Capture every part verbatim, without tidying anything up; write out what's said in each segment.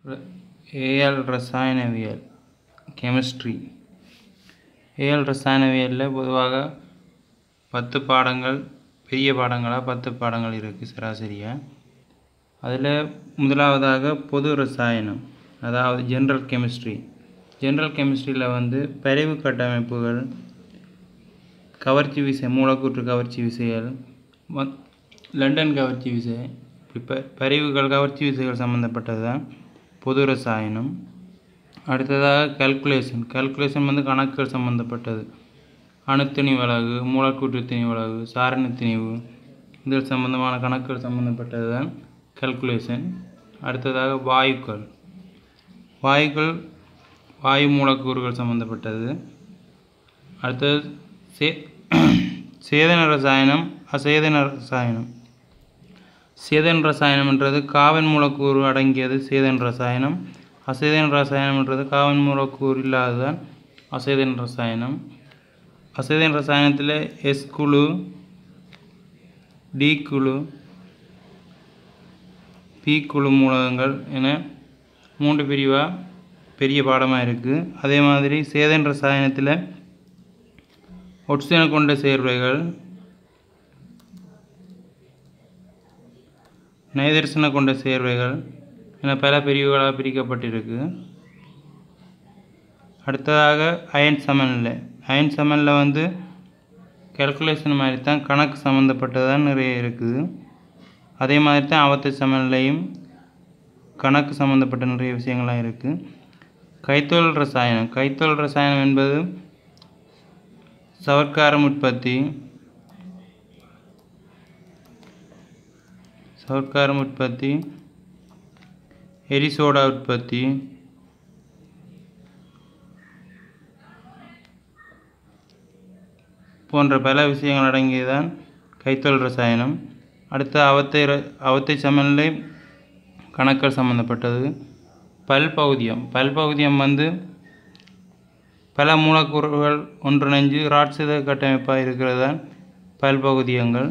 AL ரசாயனவியல் chemistry. AL ரசாயனவியலில் பொதுவாக பத்து பாடங்கள், பெரிய பாடங்களாக பத்து பாடங்கள் இருக்குது சராசரியாக. அதில் முதலாவதாக பொது ரசாயனம், அதாவது ஜென்ரல் கெமிஸ்ட்ரி. ஜென்ரல் கெமிஸ்ட்ரியில் வந்து பிரிவு கட்டமைப்புகள், கவர்ச்சி விசை, மூலக்கூற்று கவர்ச்சி விசைகள், லண்டன் கவர்ச்சி விசை, இப்போ பிரிவுகள் கவர்ச்சி விசைகள் சம்மந்தப்பட்டது தான் பொது ரசாயனம். அடுத்ததாக கல்குலேஷன். கல்குலேஷன் வந்து கணக்குகள் சம்மந்தப்பட்டது. அணுத்திணிவு அலகு, மூலக்கூற்று திணிவு அலகு, சாரண திணிவு, இதில் சம்பந்தமான கணக்குகள் சம்மந்தப்பட்டது தான் கல்குலேஷன். அடுத்ததாக வாயுக்கள். வாயுக்கள் வாயு மூலக்கூறுகள் சம்மந்தப்பட்டது. அடுத்தது சே சேதன ரசாயனம், அசேதன ரசாயனம். சேதன ரசாயனம்ன்றது காவன் மூலக்கூறு அடங்கியது சேதன ரசாயனம். அசேதன ரசாயனம்ன்றது காவன் மூலக்கூறு இல்லாததான் அசேதன ரசாயனம். அசேதன ரசாயனத்தில் எஸ் குழு, டி குழு, பி குழு மூலகங்கள் என மூன்று பிரிவாக பெரிய பாடமாக இருக்குது. அதே மாதிரி சேதன ரசாயனத்தில் ஒட்சிஜனை கொண்ட சேர்வைகள், நைதரசனை கொண்ட சேர்வைகள் என பல பிரிவுகளாக பிரிக்கப்பட்டிருக்கு. அடுத்ததாக அயன் சமநிலை. அயன் சமநிலை வந்து கால்குலேஷன் மாதிரி தான், கணக்கு சம்மந்தப்பட்டதான் நிறைய இருக்குது. அதே மாதிரி தான் அவத்தை சமநிலையும் கணக்கு சம்மந்தப்பட்ட நிறைய விஷயங்கள்லாம் இருக்குது. கைத்தொழில் ரசாயனம். கைத்தொழில் ரசாயனம் என்பது சவர்க்காரம் உற்பத்தி, சவர்க்காரம் உற்பத்தி, எரிசோடா உற்பத்தி, போன்ற பல விஷயங்கள் அடங்கியதான் கைத்தொழில் ரசாயனம். அடுத்து அவத்தை அவத்தை சமநிலை கணக்கள் சம்மந்தப்பட்டது. பல்பகுதியம். பல்பகுதியம் வந்து பல மூலக்கூறுகள் ஒன்றிணைஞ்சு ராட்சத கட்டமைப்பாக இருக்கிறது தான் பல்பகுதியங்கள்.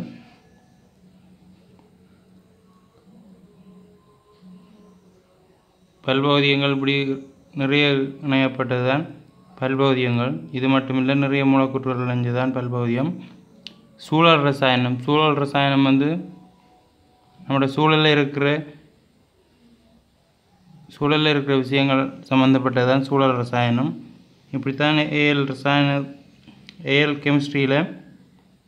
பல்பகுதியங்கள் இப்படி நிறைய இணையப்பட்டது தான் பல்பகுதியங்கள். இது மட்டுமில்லை, நிறைய மூலக்கூற்றுகள் இணைஞ்சது தான் பல்பகுதியம். சூழல் ரசாயனம். சூழல் ரசாயனம் வந்து நம்மளோட சூழலில் இருக்கிற சூழலில் இருக்கிற விஷயங்கள் சம்மந்தப்பட்டது தான் சூழல் ரசாயனம். இப்படித்தான் ஏஎல் ரசாயன ஏஎல் கெமிஸ்ட்ரியில்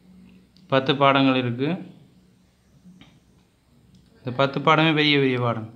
பத்து பாடங்கள் இருக்குது. இந்த பத்து பாடமே பெரிய பெரிய பாடம்.